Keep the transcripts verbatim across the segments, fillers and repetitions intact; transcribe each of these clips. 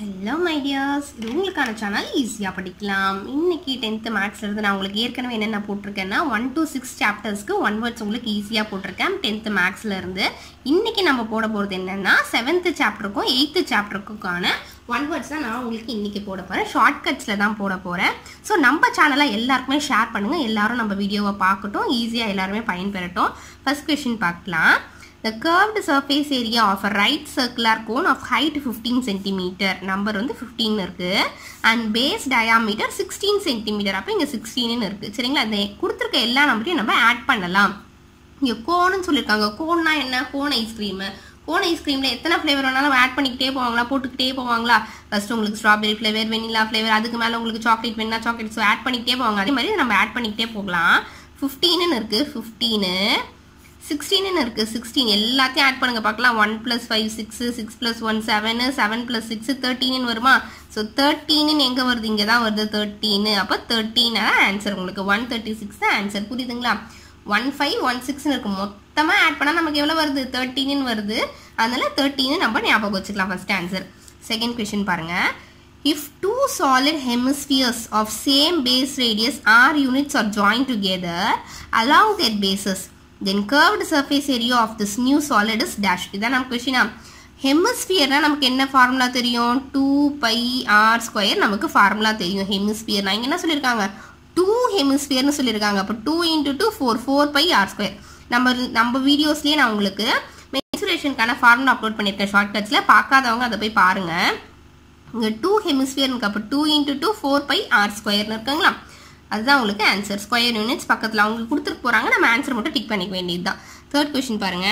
Hello my dears, இது உங்களுக்கான channel ஈஸியா படிக்கலாம். இன்னைக்கு tenth மேத்ஸ்ல இருந்து நான் உங்களுக்கு ஏற்கனவே என்னென்ன போட்டுருக்கேன்னா one to six சாப்டர்ஸ்க்கு one words உங்களுக்கு ஈஸியா போட்டுருக்கேன் tenth மேத்ஸ்ல இருந்து. இன்னைக்கு நம்ம போட போறது என்னன்னா seventh சாப்டருக்கும் eighth சாப்டருக்குமான one words தான் நான் உங்களுக்கு இன்னைக்கு போட போறேன். ஷார்ட்கட்ஸ்ல தான் போட போறேன். சோ நம்ம சேனலை எல்லாருக்குமே ஷேர் பண்ணுங்க. எல்லாரும் நம்ம வீடியோவை பார்க்கட்டும். ஈஸியா எல்லாரும் பயன்பெறட்டும். ஃபர்ஸ்ட் क्वेश्चन பார்க்கலாம். The curved surface area of a right circular cone of height fifteen centimeter. Number வந்து fifteen இருக்கு. And base diameter sixteen centimeter. அப்ப இங்க sixteen இருக்கு. சரிங்களா? அந்த கொடுத்திருக்க எல்லா நம்பரையும் நம்ம ஆட் பண்ணலாம். இங்க கோன்னு சொல்லிருக்காங்க. கோன்னா என்ன? Cone ice cream. கோன் ஐஸ்கிரீம்ல எத்தனை ஃப்ளேவர் வேணாலும் ஆட் பண்ணிக்கிட்டே போவாங்களா? போட்டுக்கிட்டே போவாங்களா? ஃபர்ஸ்ட் உங்களுக்கு ஸ்ட்ராபெரி ஃப்ளேவர், வெனிலா ஃப்ளேவர், அதுக்கு மேல உங்களுக்கு சாக்லேட் வேணா சாக்லேட் ஸோ ஆட் பண்ணிக்கிட்டே போவாங்க. அதே மாதிரி நம்ம ஆட் பண்ணிக்கிட்டே போகலாம். fifteen இருக்கு. fifteen sixteen இருக்கு. sixteen எல்லாத்தையும் ஆட் பண்ணுங்க பார்க்கலாம். one plus five six, six plus one seven, seven plus six thirteen வருமா? சோ thirteen எங்க வருது? இங்க தான் வருது thirteen. அப்ப thirteen ஆன்சர் உங்களுக்கு one thirty-six தான் ஆன்சர். புரியுதுங்களா? one five one six இருக்கு. மொத்தமா ஆட் பண்ணா நமக்கு எவ்வளவு வருது? thirteen வருது. அதனால thirteen நம்ம ஞாபகம் வச்சுக்கலாம் ஃபர்ஸ்ட் ஆன்சர். செகண்ட் क्वेश्चन பாருங்க. If two solid hemispheres of same base radius r units are joined together along their bases, then curved surface area of this new solid is dash. இதான் நம்ம question. ஹெமிஸ்பியர்னா நமக்கு என்ன formula தெரியும்? two pi r square நமக்கு formula தெரியும். ஹெமிஸ்பியர்னா இங்க என்ன சொல்லிருக்காங்க? two ஹெமிஸ்பியர்னு சொல்லிருக்காங்க. அப்ப two into two four, four pi r square. நம்ம நம்ம வீடியோஸ்லயே நான் உங்களுக்கு மென்சுரேஷனுக்கான ஃபார்முலா அப்லோட் பண்ணிருக்கேன் ஷார்ட்கட்ஸ்ல. பார்க்காதவங்க அதை போய் பாருங்க. இங்க two ஹெமிஸ்பியர்னுக்கு அப்ப two into two four pi r square இருக்குங்களா? அதுதான் உங்களுக்கு ஆன்சர். ஸ்கொயர் யூனிட்ஸ் பக்கத்துல அவங்க கொடுத்துட்டு போறாங்க. நம்ம ஆன்சர் மட்டும் டிக் பண்ணிக்க வேண்டியதுதான். தேர்ட் क्वेश्चन பாருங்க.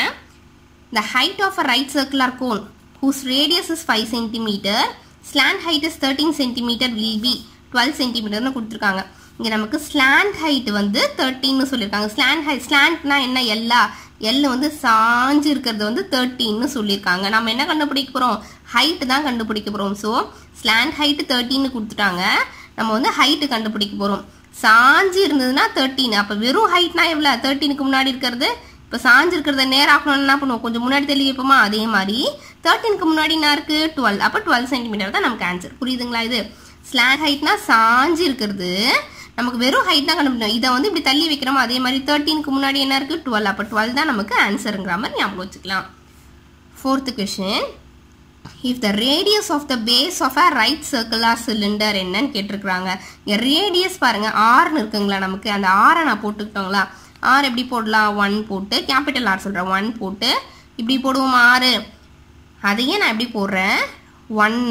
The height of a right circular cone whose radius is five centimeter, slant height is thirteen centimeter will be twelve centimeter னு கொடுத்திருக்காங்க. இங்க நமக்கு slant height வந்து thirteen னு சொல்லிருக்காங்க. slant height slantனா என்ன? எல்லா L வந்து சாஞ்சு இருக்கிறது வந்து thirteen னு சொல்லிருக்காங்க. நம்ம என்ன கண்டுபிடிக்க போறோம்? height தான் கண்டுபிடிக்க போறோம். சோ slant height thirteen னு கொடுத்துட்டாங்க. நம்ம வந்து height கண்டுபிடிக்க போறோம். சாஞ்சு இருந்ததுன்னா thirteen. அப்ப வெறும் ஹைட்னா எவ்வளவு? thirteen க்கு முன்னாடி இருக்கிறது. இப்ப சாஞ்சு இருக்கிறத நேரா ஆக்கணும்னா என்ன பண்ணுவோம்? கொஞ்சம் முன்னாடி தள்ளி வைப்போமா? அதே மாதிரி thirteen க்கு முன்னாடி என்ன இருக்கு? twelve. அப்ப twelve சென்டிமீட்டர் தான் நமக்கு ஆன்சர். புரியுதுங்களா? இது ஸ்லாண்ட் ஹைட்னா சாஞ்சு இருக்கிறது. நமக்கு வெறும் ஹைட் தான் கண்டுபிடிக்கணும். இதை வந்து இப்படி தள்ளி வைக்கிறோமா? அதே மாதிரி thirteen க்கு முன்னாடி என்ன இருக்கு? twelve. அப்ப twelve தான் நமக்கு ஆன்சர்ங்கிற மாதிரி ஞாபகம் வச்சுக்கலாம். Fourth question. If the radius of the base of a right circular cylinder என்னன்னு கேட்டிருக்காங்க. இங்க radius பாருங்க r னு இருக்குங்களா? நமக்கு அந்த r நான் போட்டுக்கிட்டோங்களா? r எப்படி போடலாம்? one போட்டு கேபிட்டல் R சொல்றேன். one போட்டு இப்படி போடுவோம் r. அதையே நான் எப்படி போடுறேன்? one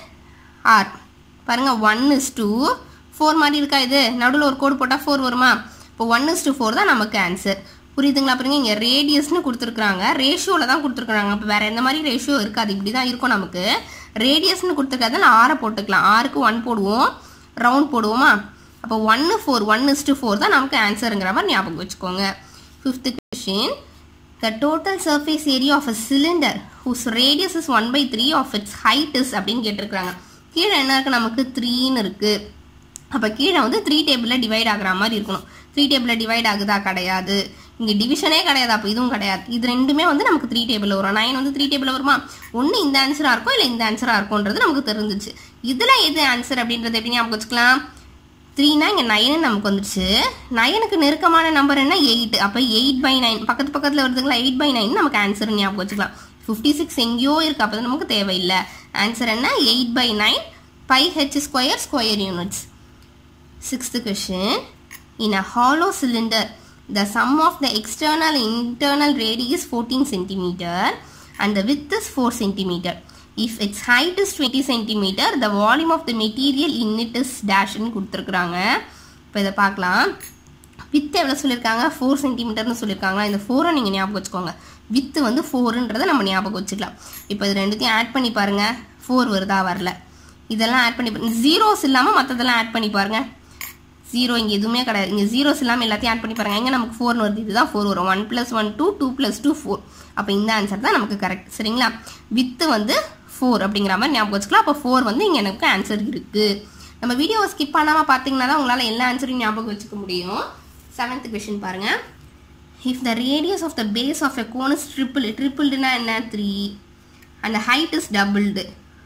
r. பாருங்க one is to four மாதிரி இருக்கா? இது நடுவுல ஒரு கோடு போட்டா four வருமா? இப்போ one is to four தான் நமக்கு ஆன்சர். புரியுதுங்களா? பாருங்க இங்க ரேடியஸ்னு கொடுத்துருக்காங்க. ரேஷியோல தான் கொடுத்துருக்காங்க. அப்ப வேற எந்த மாதிரி ரேஷியோ இருக்காது. இப்படிதான் இருக்கும் நமக்கு. ரேடியஸ்னு கொடுத்துருக்காது. ஆற போட்டுக்கலாம். ஆறுக்கு ஒன் போடுவோம். ரவுண்ட் போடுவோமா? அப்போ ஒன்னு four one is to four தான் நமக்கு ஆன்சருங்கிற மாதிரி ஞாபகம் வச்சுக்கோங்க. Fifth question. The total surface area of a cylinder whose radius is one by three of its height is அப்படின்னு கேட்டிருக்காங்க. கீழே என்ன இருக்கு? நமக்கு த்ரீன்னு இருக்கு. அப்ப கீழே வந்து த்ரீ டேபிள்ல டிவைட் ஆகுற மாதிரி இருக்கணும். த்ரீ டேபிள்ல டிவைட் ஆகுதா? கிடையாது. இங்க டிவிஷனே கிடையாது. அப்ப இதுவும் கிடையாது. இது ரெண்டுமே வந்து நமக்கு த்ரீ டேபிள் வரும். நைன் வந்து த்ரீ டேபிள் வருமா? ஒன்னு இந்த ஆன்சரா இருக்கும், இல்ல இந்த ஆன்சரா இருக்கும்ன்றது நமக்கு தெரிஞ்சிச்சு. இதுல எது ஆன்சர் அப்படின்றது எப்படி ஞாபகம் வச்சுக்கலாம்? த்ரீனா இங்க நைன் நமக்கு வந்துருச்சு. நைனுக்கு நெருக்கமான நம்பர் என்ன? எயிட். அப்ப எயிட் பை நைன் பக்கத்து பக்கத்துல வருதுங்களா? எயிட் பை நைன் நமக்கு ஆன்சர் ஞாபகம் வச்சுக்கலாம். பிப்டி சிக்ஸ் எங்கேயோ இருக்கு. அப்ப நமக்கு தேவையில்லை. ஆன்சர் என்ன? Eight by nine by H square square units. Sixth question. In a hollow cylinder, the sum of the external and internal radius is fourteen centimeter and the width is four centimeter. If its height is twenty centimeter, the volume of the material in it is dash ன்னு கொடுத்துருக்காங்க. இப்போ இதை பார்க்கலாம். With எவ்வளவு சொல்லியிருக்காங்க? four centimeterன்னு சொல்லியிருக்காங்களா? இந்த ஃபோரை நீங்க ஞாபகம் வச்சுக்கோங்க. வித் வந்து ஃபோர்ன்றதை நம்ம ஞாபகம் வச்சுக்கலாம். இப்போ இது ரெண்டுத்தையும் ஆட் பண்ணி பாருங்க. ஃபோர் வருதா? வரல. இதெல்லாம் ஆட் பண்ணி ஜீரோஸ் இல்லாம மற்றதெல்லாம் ஆட் பண்ணி பாருங்க. ஜீரோ இங்க எதுவுமே கிடையாது. இங்க ஜீரோஸ் இல்லாம எல்லாத்தையும் ஆட் பண்ணி பாருங்க. எங்க நமக்கு four வருது. இதுதான் four வரும். one plus one two, two plus two four. அப்ப இந்த ஆன்சர் தான் நமக்கு கரெக்ட். சரிங்களா? வித் வந்து four அப்படிங்கிற மாதிரி ஞாபகம் வச்சுக்கலாம். அப்ப four வந்து இங்க எனக்கு ஆன்சர் இருக்கு. நம்ம வீடியோவை ஸ்கிப் பண்ணாம பாத்தீங்கன்னா தான் உங்களால எல்லா ஆன்சரையும் ஞாபகம் வச்சுக்க முடியும். செவன்த் क्वेश्चन பாருங்க. If the radius of the base of a cone is tripled, tripledனா என்ன? three and the height is doubled.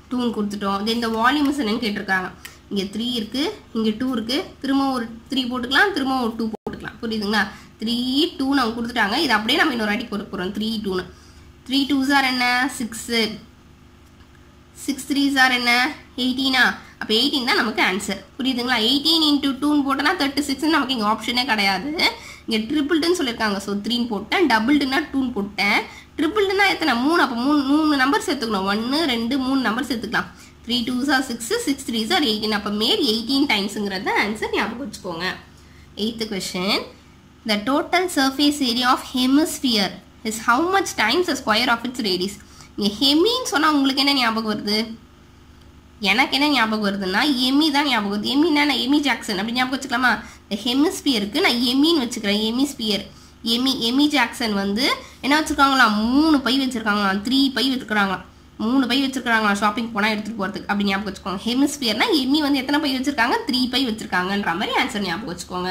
டூன்னு கொடுத்துட்டோம். தென் இந்த வால்யூம்ஸ் என்னன்னு கேட்டிருக்காங்க. இங்கே த்ரீ இருக்குது, இங்கே டூ இருக்குது, திரும்ப ஒரு த்ரீ போட்டுக்கலாம், திரும்ப ஒரு டூ போட்டுக்கலாம். புரியுதுங்களா? த்ரீ டூ நம்ம கொடுத்துட்டாங்க. இது அப்படியே நம்ம இன்னொரு வாட்டி கொடுக்க போகிறோம். த்ரீ டூன்னு த்ரீ டூ சார் என்ன சிக்ஸு, சிக்ஸ் த்ரீ சார் என்ன எயிட்டீனா? அப்போ எயிட்டீன் தான் நமக்கு ஆன்சர். புரியுதுங்களா? எயிட்டீன் இன்ட்டு டூன்னு போட்டோன்னா தேர்ட்டி சிக்ஸ்ன்னு நமக்கு இங்கே ஆப்ஷனே கிடையாது. இங்கே ட்ரிபிள்டுன்னு சொல்லியிருக்காங்க. ஸோ த்ரீன்னு போட்டேன், டபுள்டுன்னா டூன்னு போட்டேன், ட்ரிபிள்டுனா எத்தனை மூணு, அப்போ மூணு மூணு நம்பர் சேர்த்துக்கணும். ஒன்று ரெண்டு மூணு நம்பர் சேர்த்துக்கலாம். த்ரீ டூ சார் சிக்ஸ், சிக்ஸ் த்ரீ சார் எயிட்டீன். அப்போ மேல் எயிட்டீன் டைம்ஸுங்கிறது ஆன்சர் ஞாபகம் வச்சுக்கோங்க. Eighth question, the total surface area of hemisphere is how much times the square of its radius. இங்கே ஹெமின்னு சொன்னால் உங்களுக்கு என்ன ஞாபகம் வருது? எனக்கு என்ன ஞாபகம் வருதுன்னா எமி தான் ஞாபகம் வருது. எமின்னா நான் எமி ஜாக்சன் அப்படி ஞாபகம் வச்சுக்கலாமா? இந்த ஹெமிஸ்பியருக்கு நான் எமின்னு வச்சுக்கிறேன். எமிஸ்பியர் எமி எமி ஜாக்சன் வந்து என்ன வச்சுருக்காங்களாம்? மூணு பை வச்சுருக்காங்களாம், த்ரீ பை வச்சுருக்காங்களாம், மூணு பை வச்சுருக்காங்களாம் ஷாப்பிங் போனால் எடுத்துகிட்டு போகிறதுக்கு அப்படி ஞாபகம் வச்சுக்கோங்க. ஹெமிஸ்பியர்னா எமி வந்து எத்தனை பை வச்சுருக்காங்க? த்ரீ பை வச்சுருக்காங்கன்ற மாதிரி ஆன்சர் ஞாபகம் வச்சுக்கோங்க.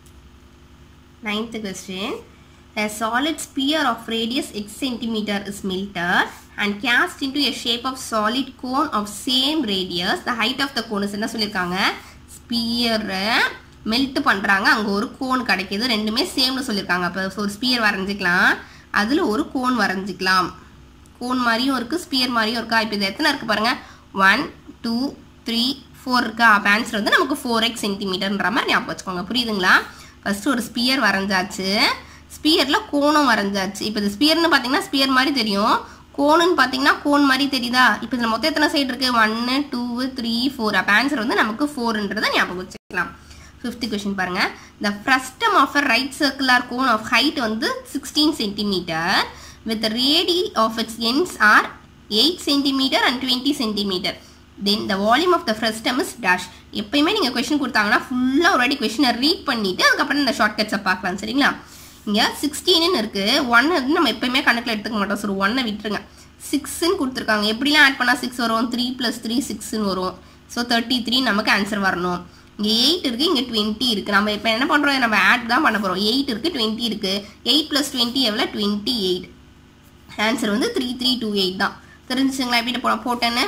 Ninth question, a solid sphere of radius x centimeter is melted and cast into a shape of solid cone of same radius. The height of the cone is என்ன சொல்லியிருக்காங்க? ஸ்பியரை melt பண்ணுறாங்க, அங்கே ஒரு cone கிடைக்கிது, ரெண்டுமே சேம்னு சொல்லியிருக்காங்க. அப்போ ஒரு ஸ்பியர் வரைஞ்சிக்கலாம், அதில் ஒரு கோன் வரைஞ்சிக்கலாம். கோன் மாதிரியும் இருக்குது, ஸ்பியர் மாதிரியும் இருக்கா? இப்போ இது எத்தனை இருக்குது பாருங்கள், ஒன் டூ த்ரீ ஃபோர் இருக்கா? அப்போ ஆன்சர் வந்து நமக்கு ஃபோர் எக்ஸ் சென்டிமீட்டர்ன்ற மாதிரி ஞாபகம் வச்சுக்கோங்க. புரியுதுங்களா? ஃபஸ்ட்டு ஒரு ஸ்பியர் வரைஞ்சாச்சு, ஸ்பியரில் கோனும் வரைஞ்சாச்சு. இப்போ இது ஸ்பியர்னு பார்த்தீங்கன்னா ஸ்பியர் மாதிரி தெரியும், கோனுன்னு பார்த்தீங்கன்னா கோன் மாதிரி தெரியுதா? இப்போ இதில் மொத்தம் எத்தனை சைடு இருக்குது? ஒன்று டூ த்ரீ ஃபோர். அப்போ ஆன்சர் வந்து நமக்கு ஃபோர்ன்றதை ஞாபகம் வச்சுக்கலாம். ஃபிஃப்த் கொஸ்டின் பாருங்கள், the frustum of a right circular cone of height வந்து sixteen centimetre with the radii of its ends are eight centimeter and twenty centimeter. Then the volume of the frustum is dash. எப்பயுமே நீங்கள் question கொடுத்தாங்கன்னா ஃபுல்லாக ஒரு வாட்டி கொஸ்டினை read பண்ணிவிட்டு அதுக்கப்புறம் இந்த ஷார்ட்கட்ஸை பார்க்கலாம். சரிங்களா? இங்கே சிக்ஸ்டீன்னு இருக்குது, ஒன்று வந்து நம்ம எப்பயுமே கணக்கில் எடுத்துக்க மாட்டோம். ஸோ ஒன்னை விட்டுருங்க. சிக்ஸ்ன்னு கொடுத்துருக்காங்க, எப்படிலாம் ஆட் பண்ணால் சிக்ஸ் வரும்? த்ரீ ப்ளஸ் த்ரீ சிக்ஸ்ன்னு வரும். ஸோ தேர்ட்டி த்ரீ நமக்கு ஆன்சர் வரணும். இங்கே எயிட் இருக்குது, இங்கே டுவெண்ட்டி இருக்குது. நம்ம இப்போ என்ன பண்ணுறோம்? நம்ம ஆட் தான் பண்ண போகிறோம். எயிட் இருக்குது, டுவெண்ட்டி இருக்குது. எயிட் ப்ளஸ் டுவெண்ட்டி எவ்வளோ? Twenty eight. ஆன்சர் வந்து த்ரீ த்ரீ டூ எயிட் தான். தெரிஞ்சுங்களா? எப்படி போ போட்டேன்னு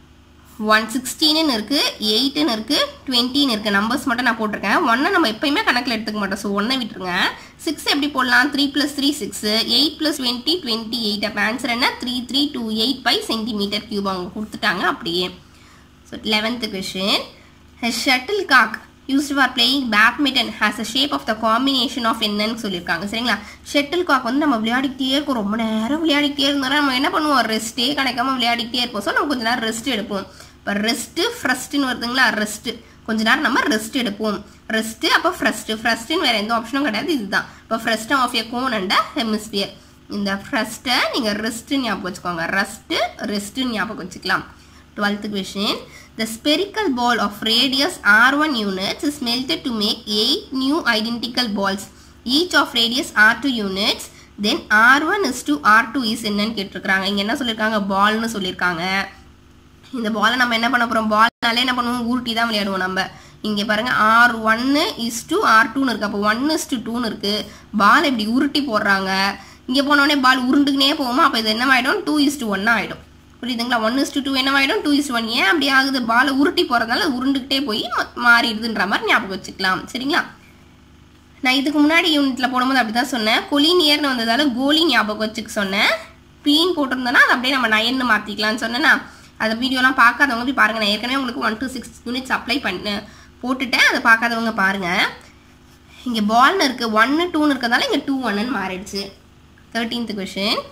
ஒன் சிக்ஸ்டீன்னு இருக்குது, எயிட்டுன்னு இருக்குது, டுவெண்ட்டின்னு இருக்குது. நம்பர்ஸ் மட்டும் நான் போட்டிருக்கேன். ஒன்னை நம்ம எப்பயுமே கணக்கில் எடுத்துக்க மாட்டோம். ஸோ ஒன்றை விட்டுருங்க. சிக்ஸ் எப்படி போடலாம்? Three plus three six, eight plus twenty twenty eight. அப்போ ஆன்சர் என்ன? Three three two eight by centimetre cube அவங்க கொடுத்துட்டாங்க அப்படியே. So eleventh question, shuttle cock used for playing badminton has a shape of the combination of என்னன்னு சொல்லியிருக்காங்க. சரிங்களா? Shuttle cock வந்து நம்ம விளையாடிக்கிட்டே இருக்கோம், ரொம்ப நேரம் விளையாடிக்கிட்டே இருந்தோம்னா நம்ம என்ன பண்ணுவோம்? ரெஸ்ட்டே கிடைக்காம விளையாடிக்கிட்டே இருப்போம். ஸோ நம்ம கொஞ்ச நேரம் ரெஸ்ட் எடுப்போம். இப்போ ரெஸ்ட்டு ஃப்ரஸ்ட்டுன்னு வருதுங்களா? ரெஸ்ட்டு கொஞ்ச நேரம் நம்ம ரெஸ்ட் எடுப்போம். ரெஸ்ட்டு அப்போ ஃப்ரஸ்ட்டு ஃப்ரஸ்ட்டுன்னு வேறு எந்த ஆப்ஷனும் கிடையாது, இதுதான். இப்போ frustum of a cone and hemisphere. இந்த ஃப்ரஸ்ட்டை நீங்கள் ரெஸ்ட்டுன்னு ஞாபகம் வச்சுக்கோங்க. ரெஸ்ட்டு ரெஸ்ட்டுன்னு ஞாபகம் வச்சுக்கலாம். twelfth question, the spherical ball of radius r one units is melted to make eight new identical balls, each of radius r two units, then r one is to r two is என்னன்னு கேட்டிருக்காங்க. இங்கே என்ன சொல்லியிருக்காங்க? பால்னு சொல்லியிருக்காங்க. இந்த பாலை நம்ம என்ன பண்ண போகிறோம்? பால்னாலே என்ன பண்ணுவோம்? ஊருட்டி தான் விளையாடுவோம் நம்ம. இங்கே பாருங்கள், ஆர் ஒன்று இஸ் டூ ஆர் டூன்னு இருக்குது. அப்போ ஒன் இஸ் டூ டூன்னு இருக்குது. பால் இப்படி உருட்டி போடுறாங்க. இங்கே போனோடனே பால் உருண்டுக்குனே போகுமா? அப்போ இது என்ன ஆகிடும்? டூ இஸ் டூ ஒன்னா ஆகிடும். புரியுதுங்களா? ஒன் இஸ் டூ டூ என்னவாயிடும்? Two is one. ஏன் அப்படி ஆகுது? பாலை உருட்டி போகிறதுனால உருண்டுக்கிட்டே போய் மாறிடுதுன்ற மாதிரி ஞாபகம் வச்சுக்கலாம். சரிங்களா? நான் இதுக்கு முன்னாடி யூனிட்டில் போடும்போது அப்படி தான் சொன்னேன். கொலினியர்னு வந்ததால கோலி ஞாபகம் வச்சுக்க சொன்னேன். பீன் போட்டிருந்தேன்னா அது அப்படியே நம்ம நயன்னு மாற்றிக்கலாம்னு சொன்னேன்னா அந்த வீடியோலாம் பார்க்காதவங்க போய் பாருங்கள். நான் ஏற்கனவே உங்களுக்கு one two six units apply பண்ண போட்டுட்டேன், அதை பார்க்காதவங்க பாருங்கள். இங்கே பால்னு இருக்குது, ஒன்று டூன்னு இருக்கிறதால இங்கே டூ ஒன்னுன்னு மாறிடுச்சு. Thirteenth question,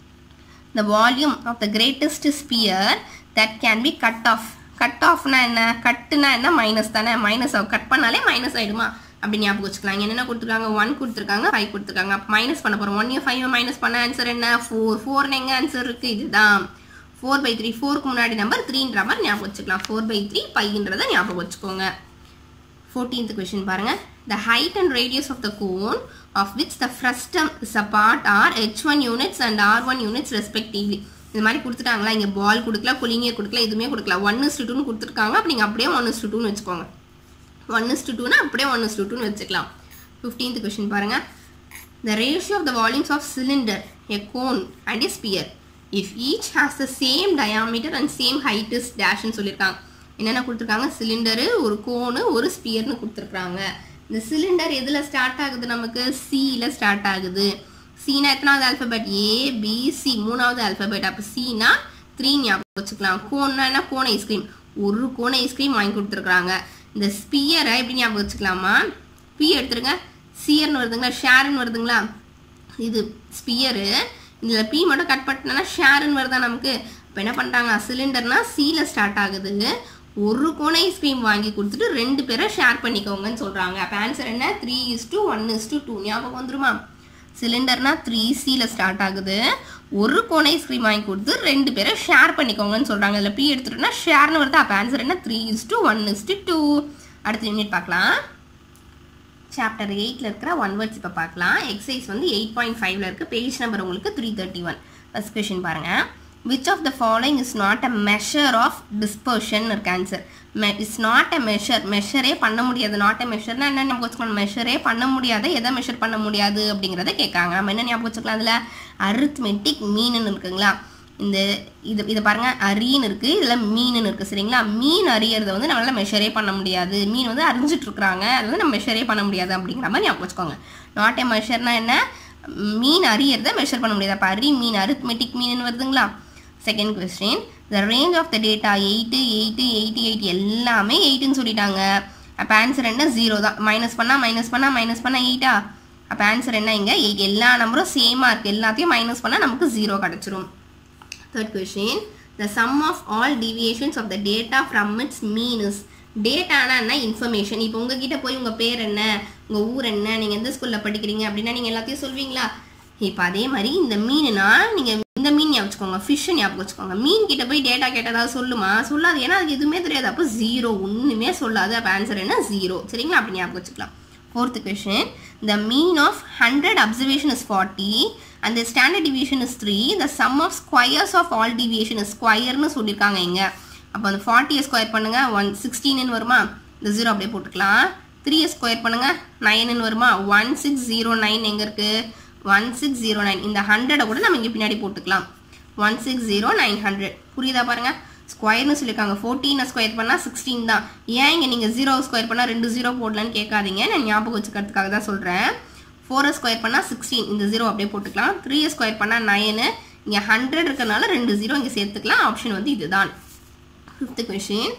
the volume of the greatest sphere that can be cut off. Cut ஆஃப்னா என்ன? கட்டுனா என்ன? மைனஸ் தானே. மைனஸ் ஆகும், கட் பண்ணாலே மைனஸ் ஆகிடுமா? அப்படி ஞாபகம் வச்சுக்கலாம். இங்கே என்னென்ன கொடுத்துருக்காங்க? ஒன் கொடுத்துருக்காங்க, ஃபைவ் கொடுத்துருக்காங்க. அப்போ மைனஸ் பண்ண போகிறோம். ஒன் ஃபைவ் மைனஸ் பண்ண ஆன்சர் என்ன? ஃபோர். ஃபோர்னு எங்கே ஆன்சர் இருக்குது? இதுதான். Four by three. ஃபோருக்கு முன்னாடி நம்பர் த்ரீன்ற மாதிரி ஞாபகம் வச்சுக்கலாம். ஃபோர் பை த்ரீ பைன்றதை ஞாபகம் வச்சுக்கோங்க. fourteenth question பாருங்க. The height and radius of the cone of which the frustum is a part are h one units and r one units respectively. இது மாதிரி கொடுத்துட்டாங்களா? இங்கே பால் கொடுக்கல, கொலினியர் கொடுக்கல, எதுவுமே கொடுக்கல. ஒன் இஸ் டூ டூன்னு கொடுத்துருக்காங்க. அப்போ நீங்கள் அப்படியே ஒன் இஸ் டூ டூன்னு வச்சுக்கோங்க. ஒன் இஸ் டூ டூனா அப்படியே ஒன் இஸ் டூ டூன்னு வச்சுக்கலாம். ஃபிஃப்டீன்த் கொஸ்டின் பாருங்கள். The ratio of the volumes of cylinder, a cone and a sphere if each has the same diameter and same height is dash ன்னு சொல்லிருக்காங்க. என்னென்ன கொடுத்துருக்காங்க? Cylinder, ஒரு கோனு, ஒரு ஸ்பியர்னு கொடுத்துருக்காங்க. இந்த சிலிண்டர் எதுல ஸ்டார்ட் ஆகுது? நமக்கு சில ஸ்டார்ட் ஆகுது. சீனா எத்தனாவது ஆல்பபெட்? ஏ பி சி, மூணாவது ஆல்பபெட். அப்போ சீனா த்ரீ ஞாபகம் வச்சுக்கலாம். கோன்னா என்ன? கோன் ஐஸ்கிரீம், ஒரு கோன் ஐஸ்கிரீம் வாங்கி கொடுத்துருக்காங்க. இந்த ஸ்பியரை எப்படி ஞாபகம் வச்சுக்கலாமா? பி எடுத்துருங்க, சியர்னு வருதுங்களா, ஷேர்னு வருதுங்களா? இது ஸ்பியரு, இதில் பி மட்டும் கட் பண்ணிட்டோம்னா ஷேர்னு வருதா நமக்கு? இப்போ என்ன பண்ணுறாங்க? சிலிண்டர்னா சியில் ஸ்டார்ட் ஆகுது. ஒரு கோன் ஐஸ்கிரீம் வாங்கி கொடுத்துட்டு ரெண்டு பேரை ஷேர் பண்ணிக்கோங்கன்னு சொல்கிறாங்க. அப்போ ஆன்சர் என்ன? Three is to one is to two. ஞாபகம் வந்துருமா? சிலிண்டர்னா த்ரீ சியில் ஸ்டார்ட் ஆகுது. ஒரு கோன் ஐஸ்கிரீம் வாங்கி கொடுத்து ரெண்டு பேரை ஷேர் பண்ணிக்கோங்கன்னு சொல்கிறாங்க. இதில் பி எடுத்துட்டோம்னா ஷேர்னு வருது. அப்போ ஆன்சர் என்ன? Three is to one is to two. அடுத்த யூனிட் பார்க்கலாம். சாப்டர் எயிட்டில் இருக்கிற ஒன் வேர்ட்ஸ் இப்போ பார்க்கலாம். எக்ஸசைஸ் வந்து எயிட் பாயிண்ட் ஃபைவ்ல இருக்குது. பேஜ் நம்பர் உங்களுக்கு three thirty one. First question பாருங்கள். Which of the following is not a measure of dispersion இருக்கு ஆன்சர். மெ இஸ் நாட் அ மெஷர், மெஷரே பண்ண முடியாது. நாட் அ மெஷர்னா என்ன ஞாபகம் வச்சுக்கலாம்? மெஷரே பண்ண முடியாது. எதை மெஷர் பண்ண முடியாது அப்படிங்கிறத கேட்காங்க. நம்ம என்ன ஞாபகம் வச்சுக்கலாம்? அதில் அரித்மெட்டிக் மீனுன்னு இருக்குங்களா? இந்த இது இதை பாருங்க, அரின்னு இருக்கு, இதில் மீனுன்னு இருக்கு. சரிங்களா? மீன் அறியறத வந்து நம்மளால மெஷரே பண்ண முடியாது. மீன் வந்து அறிஞ்சிட்டு இருக்கிறாங்க, அது வந்து நம்ம மெஷரே பண்ண முடியாது அப்படிங்கிற மாதிரி ஞாபகம் வச்சுக்கோங்க. நாட் ஏ மெஷர்னா என்ன? மீன் அறியறத மெஷர் பண்ண முடியாது. அப்போ அரி மீன், அரித்மெட்டிக் மீன் வருதுங்களா? Second question, the range of the data eight eight eighty eight எல்லாமே எயிட்டுன்னு சொல்லிட்டாங்க. அப்போ ஆன்சர் என்ன? ஜீரோ தான். மைனஸ் பண்ணால் மைனஸ் பண்ணால் மைனஸ் பண்ணால் எயிட்டா? அப்போ ஆன்சர் என்ன? இங்கே எயிட். எல்லா நம்பரும் சேமாக இருக்குது, எல்லாத்தையும் மைனஸ் பண்ணால் நமக்கு ஜீரோ கிடச்சிரும். Third question, the sum of all deviations of the data from its mean is. டேட்டானா என்ன? இன்ஃபர்மேஷன். இப்போ உங்ககிட்ட போய் உங்கள் பேர் என்ன, உங்கள் ஊர் என்ன, நீங்கள் எந்த ஸ்கூலில் படிக்கிறீங்க அப்படின்னா நீங்கள் எல்லாத்தையும் சொல்வீங்களா? இப்போ அதே மாதிரி இந்த மீனுனா நீங்கள் இந்த மீன் ஞாபகம் வச்சுக்கோங்க, ஃபிஷ்ஷை ஞாபகம் வச்சுக்கோங்க. மீன் கிட்ட போய் டேட்டா கேட்டதாவது சொல்லுமா? சொல்லாது. ஏன்னா அதுக்கு எதுவுமே தெரியாது. அப்போ ஜீரோ, ஒன்றுமே சொல்லாது. அப்போ ஆன்சர் என்ன? ஜீரோ. சரிங்களா? அப்படி ஞாபகம் வச்சுக்கலாம். Fourth question, the mean of one hundred observation is forty and the standard deviation is three. The sum of squares of all deviation is square னு சொல்லிருக்காங்க இங்க. அப்போ அந்த forty ஸ்கொயர் பண்ணுங்க, one sixteen னு வருமா? இந்த ஜீரோ அப்படியே போட்டுக்கலாம். three ஸ்கொயர் பண்ணுங்க, nine னு வருமா? one six zero nine எங்க இருக்கு? one six zero nine. இந்த one hundred கூட நம்ம இங்க பின்னாடி போட்டுக்கலாம். one six zero nine hundred. புரியுதா பாருங்க? ஸ்கொயர்னு சொல்லியிருக்காங்க. ஃபோர்டீனை ஸ்கொயர் பண்ணால் சிக்ஸ்டீன் தான். ஏன் இங்கே நீங்கள் ஜீரோ ஸ்கொயர் பண்ணால் ரெண்டு ஜீரோ போடலான்னு கேட்காதீங்க, நான் ஞாபகம் வச்சுக்கிறதுக்காக தான் சொல்கிறேன். ஃபோரை ஸ்கொயர் பண்ணால் சிக்ஸ்டீன், இந்த ஜீரோ அப்படியே போட்டுக்கலாம். த்ரீயை ஸ்கொயர் பண்ணால் நைனு, இங்கே ஹண்ட்ரட் இருக்கிறனால ரெண்டு ஜீரோ இங்கே சேர்த்துக்கலாம். ஆப்ஷன் வந்து இதுதான். Fifth question,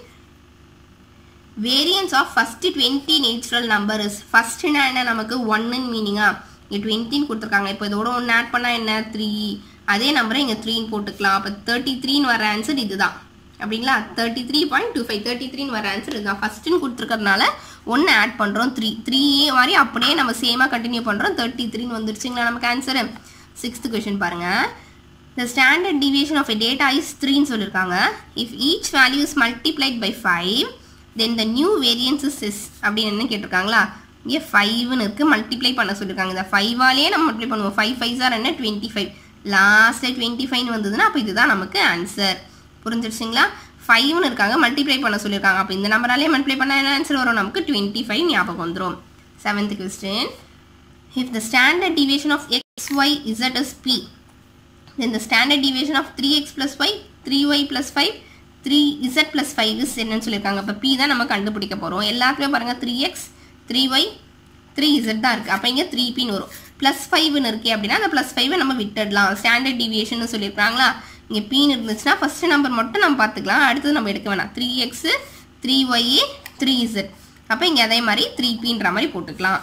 variance of first twenty natural number is. ஃபஸ்ட்டுனா என்ன? நமக்கு ஒன்னுன்னு மீனிங்கா? இங்கே டுவெண்ட்டின்னு கொடுத்துருக்காங்க. இப்போ இதோட ஒன்று ஆட் பண்ணால் என்ன? த்ரீ. அதே நம்பரை இங்கே த்ரீன்னு போட்டுக்கலாம். அப்போ தேர்ட்டி த்ரீன்னு வர ஆன்சர் இதுதான். அப்படிங்களா? Thirty three point two five thirty த்ரீன்னு வர ஆன்சர் இதுதான். ஃபஸ்ட்டுன்னு கொடுத்துருக்கறதுனால ஒன்று ஆட் பண்ணுறோம், த்ரீ. த்ரீ மாதிரி அப்படியே நம்ம சேமாக கண்டினியூ பண்ணுறோம். தேர்ட்டி த்ரீன்னு வந்துருச்சுங்களா நமக்கு ஆன்சரு? சிக்ஸ்த் கொஷின் பாருங்கள். The standard deviation of a data is த்ரீன்னு சொல்லியிருக்காங்க. If each value is multiplied by five then the new variance is is அப்படின்னு என்ன கேட்டிருக்காங்களா? இங்கே ஃபைவ்னு இருக்குது, மல்டிப்ளை பண்ண சொல்லியிருக்காங்க. இந்த ஃபைவாலேயே நம்ம மல்டிப்ளை பண்ணுவோம். ஃபைவ் ஃபைவ் சார் என்ன? Twenty five. லாஸ்ட்டில் டுவெண்ட்டி ஃபைவ்னு வந்ததுன்னா அப்போ இதுதான் நமக்கு ஆன்சர். புரிஞ்சிருச்சுங்களா? ஃபைவ்னு இருக்காங்க, மல்டிப்ளை பண்ண சொல்லியிருக்காங்க. அப்போ இந்த நம்பராலே மல்டிப்ளை பண்ணால் என்ன ஆன்சர் வரும்? நமக்கு டுவெண்ட்டி ஃபைவ் ஞாபகம் வந்துடும். Seventh question, if the standard deviation of x y z is p then the standard deviation of three x plus y, three y plus five, three z plus five is என்னன்னு சொல்லியிருக்காங்க. அப்போ p தான் நம்ம கண்டுபிடிக்க போகிறோம். எல்லாத்துலேயும் பாருங்கள் three x three y three z தான் இருக்குது. அப்போ இங்கே த்ரீ பின்னு வரும். ப்ளஸ் ஃபைவ்னு இருக்கே அப்படின்னா அந்த ப்ளஸ் ஃபைவை நம்ம விட்டுடலாம். ஸ்டாண்டர்ட் டிவியேஷன் சொல்லியிருக்காங்களா? இங்கே பின்னு இருந்துச்சுன்னா ஃபஸ்ட்டு நம்பர் மட்டும் நம்ம பார்த்துக்கலாம், அடுத்தது நம்ம எடுக்க வேணாம். Three x three y three z. அப்போ இங்கே அதே மாதிரி த்ரீ பின்ற மாதிரி போட்டுக்கலாம்.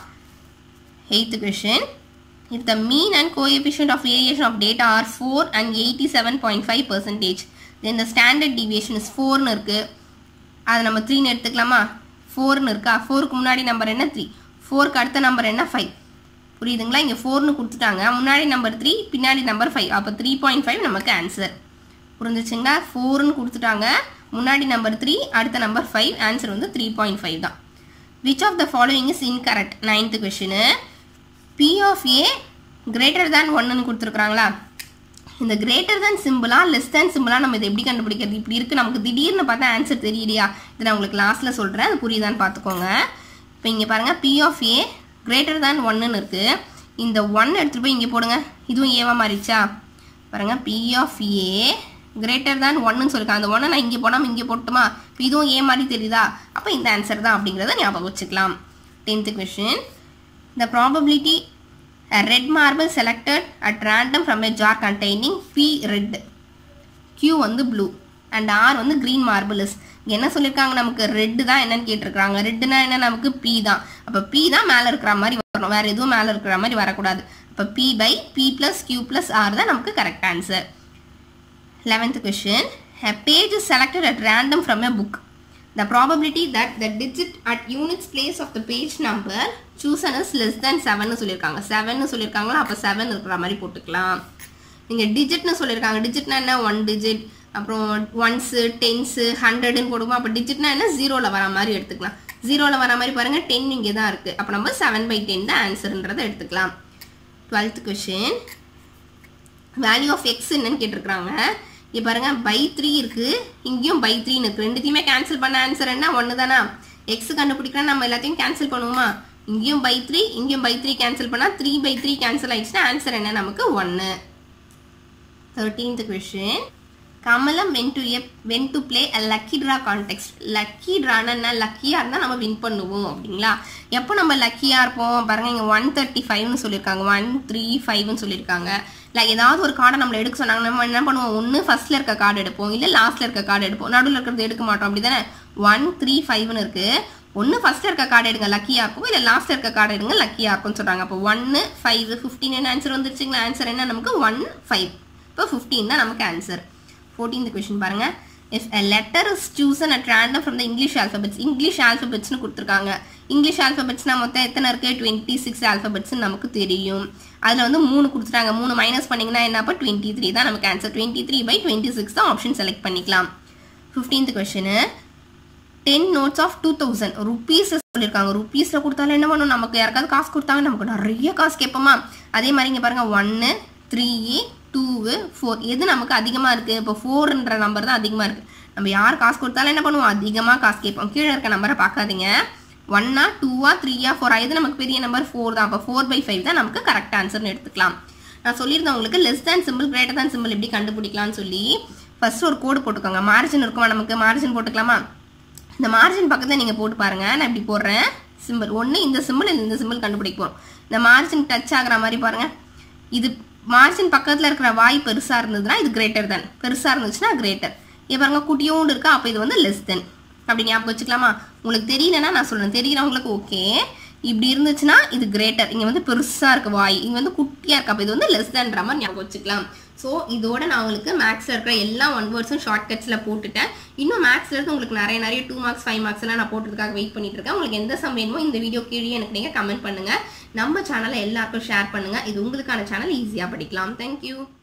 Eighth question, if the mean and coefficient of variation of data are four and eighty-seven point five percentage then the standard deviation is four னு இருக்கு. அதை நம்ம த்ரீ னு எடுத்துக்கலாமா? ஃபோர்னு இருக்கா? ஃபோருக்கு முன்னாடி நம்பர் என்ன? த்ரீ. ஃபோருக்கு அடுத்த நம்பர் என்ன? ஃபைவ். புரியுதுங்களா? இங்கே ஃபோர்னு கொடுத்துட்டாங்க, முன்னாடி நம்பர் த்ரீ, பின்னாடி நம்பர் ஃபைவ். அப்போ த்ரீ பாயிண்ட் ஃபைவ் நமக்கு ஆன்சர். புரிஞ்சிச்சுங்களா? ஃபோர்னு கொடுத்துட்டாங்க, முன்னாடி நம்பர் த்ரீ, அடுத்த நம்பர் ஃபைவ். ஆன்சர் வந்து த்ரீ பாயிண்ட் ஃபைவ் தான். Which of the following is incorrect? Ninth question, P of A greater than ஒன்னு கொடுத்துருக்காங்களா? இந்த greater than சிம்பிளா less than சிம்பிளா நம்ம இதை எப்படி கண்டுபிடிக்கிறது? இப்படி இருக்கு, நமக்கு திடீர்னு பார்த்தா ஆன்சர் தெரியலையா? இதை நான் உங்களுக்கு லாஸ்ட்டில் சொல்கிறேன், அது புரியுதான்னு பார்த்துக்கோங்க. இப்போ இங்கே பாருங்கள், P of A greater than ஒன்னு இருக்கு. இந்த ஒன் எடுத்துகிட்டு போய் இங்கே போடுங்க, இதுவும் ஏவா மாறிச்சா? பாருங்க P of A greater than ஒன்னு சொல்லிருக்காங்க. அந்த ஒன்னை நான் இங்கே போடாமல் இங்கே போட்டுமா, இதுவும் ஏ மாதிரி தெரியுதா, அப்போ இந்த ஆன்சர் தான் அப்படிங்கிறத ஞாபகம் வச்சுக்கலாம். tenth question. The probability a red marble selected at random from a jar containing P red, Q வந்து blue and R வந்து green marble is. என்ன சொல்லியிருக்காங்க, நமக்கு ரெட் தான் என்னன்னு கேட்டிருக்காங்க. ரெட்னா என்ன, நமக்கு P தான். அப்போ P தான் மேலே இருக்கிற மாதிரி வரணும், வேற எதுவும் மேலே இருக்கிற மாதிரி வரக்கூடாது. அப்போ P by P plus Q plus R தான் நமக்கு correct answer. eleventh question. A page is selected at random from a book. The probability that the digit at units place of the page number chosen is less than seven னு சொல்லியிருக்காங்க. seven னு சொல்லியிருக்காங்களா, அப்போ seven இருக்கிற மாதிரி போட்டுக்கலாம். நீங்கள் டிஜிட்னு சொல்லியிருக்காங்க. டிஜிட்னா என்ன, ஒன் டிஜிட், அப்புறம் ஒன்ஸு டென்ஸு ஹண்ட்ரட்னு போடுவோம். அப்போ டிஜிட்னா என்ன, ஜீரோவில் வர மாதிரி எடுத்துக்கலாம். ஜீரோவில் வர மாதிரி பாருங்கள், டென் இங்கே தான் இருக்குது. அப்போ நம்ம செவன் பை டென் தான் ஆன்சர்ன்றதை எடுத்துக்கலாம். Twelfth question. Value of x என்னன்னு கேட்டிருக்காங்க. இங்கே பாருங்கள், பை த்ரீ இருக்குது, இங்கேயும் பை த்ரீன்னு இருக்குது. ரெண்டுத்தையுமே கேன்சல் பண்ண ஆன்சர் என்ன, ஒன்று தானா. எக்ஸ் கண்டுபிடிக்கிறா நம்ம எல்லாத்தையும் கேன்சல் பண்ணுவோமா, இங்கேயும் பை த்ரீ இங்கேயும் பை த்ரீ கேன்சல் பண்ணால் த்ரீ பை த்ரீ கேன்சல் ஆயிடுச்சுன்னா ஆன்சர் என்ன, நமக்கு ஒன்று. Thirteenth question. Kamalam went to a went to play a lucky draw context. Lucky draw என்ன, லக்கியாக இருந்தால் நம்ம வின் பண்ணுவோம் அப்படிங்களா. எப்போ நம்ம லக்கியாக இருப்போம் பாருங்க, இங்கே ஒன் தேர்ட்டி ஃபைவ்னு சொல்லியிருக்காங்க, ஒன் த்ரீ ஃபைவ்னு சொல்லியிருக்காங்க. இல்லை ஏதாவது ஒரு கார்டை நம்மளை எடுக்க சொன்னாங்க, நம்ம என்ன பண்ணுவோம், ஒன்று ஃபர்ஸ்ட்ல இருக்க கார்டு எடுப்போம், இல்லை லாஸ்ட்ல இருக்க கார்டு எடுப்போம், நடுவில் இருக்கிறது எடுக்க மாட்டோம், அப்படி தானே. ஒன் த்ரீ ஃபைவ்னு இருக்கு, ஒன்று ஃபர்ஸ்ட்ல இருக்க கார்டு எடுங்க லக்கியாக இருக்கும், இல்லை லாஸ்ட்ல இருக்க கார்டு எடுங்க லக்கியாக இருக்கும்னு சொல்றாங்க. அப்போ ஒன்று ஃபைவ் ஃபிஃப்டீன் என்ன ஆன்சர் வந்துருச்சுங்களா. ஆன்சர் என்ன, நமக்கு ஒன் ஃபைவ். இப்போ ஃபிஃப்டீன் தான் நமக்கு ஆன்சர். fourteenth question பாருங்க. If a letter is chosen at random from the English alphabets, English alphabets னு கொடுத்துருக்காங்க. இங்கிலீஷ் ஆல்ஃபபெட்ஸ்னா மொத்தம் எத்தனை இருக்கு, டுவெண்ட்டி சிக்ஸ் ஆல்ஃபபெட்ஸ் நமக்கு தெரியும். அதில் வந்து மூணு கொடுத்துட்டாங்க, மூணு மைனஸ் பண்ணிங்கன்னா என்ன, அப்போ டுவெண்ட்டி த்ரீ தான் நமக்கு answer. Twenty three by twenty six தான் ஆப்ஷன் செலக்ட் பண்ணிக்கலாம். Fifteenth question. Ten notes of two thousand rupees சொல்லியிருக்காங்க. ருபீஸில் கொடுத்தாலும் என்ன பண்ணும், நமக்கு யாருக்காவது காசு கொடுத்தாங்க நமக்கு நிறைய காசு கேட்போமா. அதே மாதிரி இங்கே பாருங்க, ஒன்று த்ரீ டூ ஃபோர் எது நமக்கு அதிகமாக இருக்குது, இப்போ ஃபோர்ன்ற நம்பர் தான் அதிகமாக இருக்குது. நம்ம யார் காசு கொடுத்தாலும் என்ன பண்ணுவோம், அதிகமாக காசு கேட்போம். கீழே இருக்க நம்பரை பார்க்காதீங்க, ஒன்னா டூவா த்ரீயா ஃபோரா, இது நமக்கு பெரிய நம்பர் ஃபோர் தான். அப்போ ஃபோர் பை ஃபைவ் தான் நமக்கு கரெக்ட் ஆன்சர்னு எடுத்துக்கலாம். நான் சொல்லியிருந்தேன் உங்களுக்கு less than symbol greater than symbol எப்படி கண்டுபிடிக்கலாம்னு சொல்லி. ஃபர்ஸ்ட் ஒரு கோடு போட்டுக்கோங்க, மார்ஜின் இருக்குமா, நமக்கு மார்ஜின் போட்டுக்கலாமா. இந்த மார்ஜின் பக்கத்தில் நீங்கள் போட்டு பாருங்க, நான் இப்படி போடுறேன் சிம்பிள், ஒன்று இந்த சிம்பிள் இந்த சிம்பிள் கண்டுபிடிப்போம். இந்த மார்ஜின் டச் ஆகிற மாதிரி பாருங்க, இது மார்ஜின் பக்கத்தில் இருக்கிற வாய் பெருசாக இருந்ததுன்னா இது கிரேட்டர் தென், பெருசாக இருந்துச்சுன்னா கிரேட்டர். இப்போ பாருங்க குட்டியோண்டு இருக்கா, அப்போ இது வந்து லெஸ் தென் அப்படி ஞாபகம் வச்சுக்கலாமா. உங்களுக்கு தெரியலன்னா நான் சொல்கிறேன், தெரிகிறவங்களுக்கு ஓகே. இப்படி இருந்துச்சுன்னா இது கிரேட்டர், இங்கே வந்து பெருசாக இருக்கு வாய், இங்கே வந்து குட்டியாக இருக்கு, அப்போ இது வந்து லெஸ் தேன்ற மாதிரி ஞாபகம் வச்சுக்கலாம். ஸோ இதோட நான் உங்களுக்கு மேக்ஸில் இருக்கிற எல்லா ஒன் வேர்ட்ஸும் ஷார்ட்கட்ஸில் போட்டுட்டேன். இன்னும் மேக்ஸில் இருந்து உங்களுக்கு நிறைய நிறைய டூ மார்க்ஸ் ஃபைவ் மார்க்ஸ் எல்லாம் நான் போட்டுறதுக்காக வெயிட் பண்ணிட்டு இருக்கேன். உங்களுக்கு எந்த சம் வேணுமோ இந்த வீடியோ கீழே எனக்கு நீங்கள் கமெண்ட் பண்ணுங்கள். நம்ம சேனலை எல்லாருக்கும் ஷேர் பண்ணுங்கள். இது உங்களுக்கான சேனல், ஈஸியாக படிக்கலாம். தேங்க்யூ.